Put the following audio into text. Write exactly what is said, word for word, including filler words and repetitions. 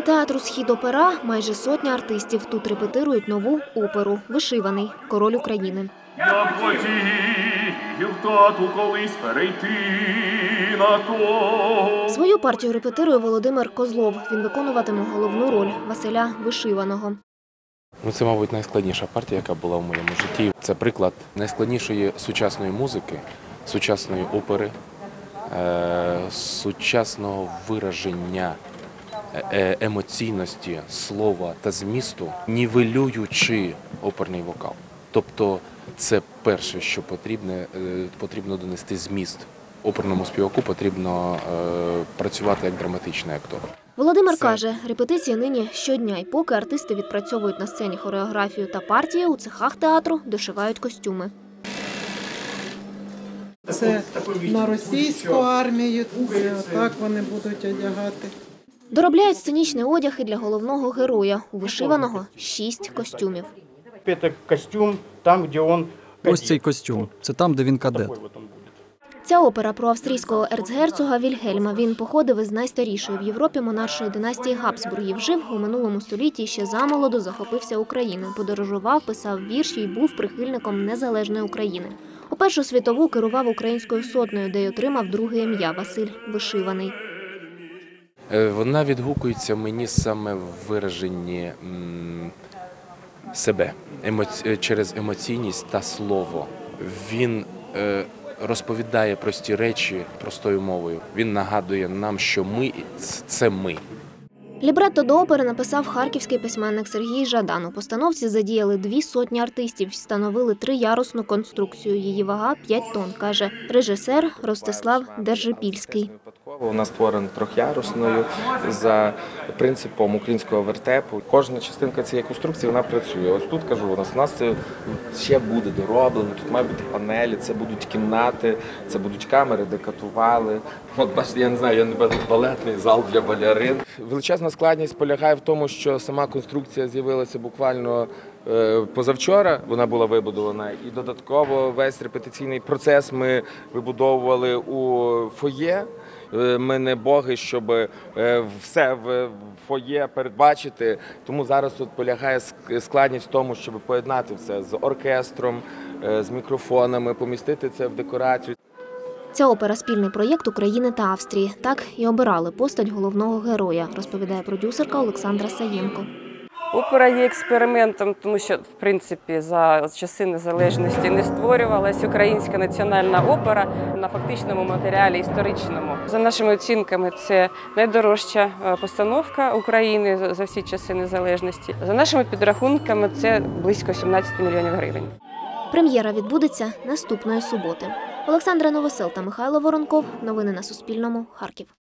театру «Схід-опера» майже сотня артистів. Тут репетирують нову оперу «Вишиваний. Король України». Я хотів тату колись перейти на то. Свою партію репетирує Володимир Козлов. Він виконуватиме головну роль Василя Вишиваного. Ну, це, мабуть, найскладніша партія, яка була в моєму житті. Це приклад найскладнішої сучасної музики, сучасної опери, е сучасного вираження е емоційності, слова та змісту, нівелюючи оперний вокал. Тобто це перше, що потрібно, е потрібно донести зміст. Оперному співаку потрібно е працювати як драматичний актор. Володимир Це... каже, репетиції нині щодня. І поки артисти відпрацьовують на сцені хореографію та партії, у цехах театру дошивають костюми. Це на російську армію, це так вони будуть одягати. Доробляють сценічний одяг і для головного героя. У Вишиваного шість костюмів. Це костюм там, де він... Ось цей костюм. Це там, де він кадет. Ця опера про австрійського ерцгерцога Вільгельма. Він походив із найстарішої в Європі монаршої династії Габсбургів. Жив у минулому столітті і ще замолоду захопився Україною. Подорожував, писав вірші і був прихильником незалежної України. У Першу світову керував українською сотнею, де й отримав друге ім'я – Василь Вишиваний. Вона відгукується мені саме в вираженні себе емоці... через емоційність та слово. Він е... розповідає прості речі простою мовою. Він нагадує нам, що ми – це ми. Лібретто до опери написав харківський письменник Сергій Жадан. У постановці задіяли дві сотні артистів, встановили триярусну конструкцію. Її вага – п'ять тонн, каже режисер Ростислав Держипільський. Вона створена трьохярусною за принципом українського вертепу. Кожна частинка цієї конструкції вона працює. Ось тут, кажу, у нас, у нас це ще буде дороблено, тут мають бути панелі, це будуть кімнати, це будуть камери, де катували. От бачите, я не знаю, я не балетний зал для балерин. Величезна складність полягає в тому, що сама конструкція з'явилася буквально позавчора, вона була вибудована, і додатково весь репетиційний процес ми вибудовували у фоє. Ми не боги, щоб все в фоє передбачити, тому зараз тут полягає складність в тому, щоб поєднати все з оркестром, з мікрофонами, помістити це в декорацію. Ця опера – спільний проєкт України та Австрії. Так і обирали постать головного героя, розповідає продюсерка Олександра Саєнко. Опера є експериментом, тому що, в принципі, за часи незалежності не створювалась українська національна опера на фактичному матеріалі історичному. За нашими оцінками, це найдорожча постановка України за всі часи незалежності. За нашими підрахунками, це близько сімнадцять мільйонів гривень. Прем'єра відбудеться наступної суботи. Олександра Новосел та Михайло Воронков. Новини на Суспільному. Харків.